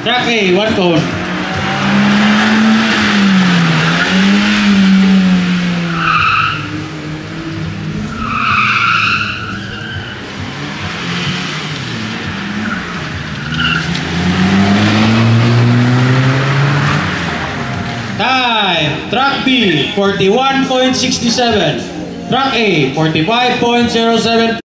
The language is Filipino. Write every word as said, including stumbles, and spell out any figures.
Track A, one cone. Time. Track B, forty-one point six seven. Track A, forty-five point zero seven.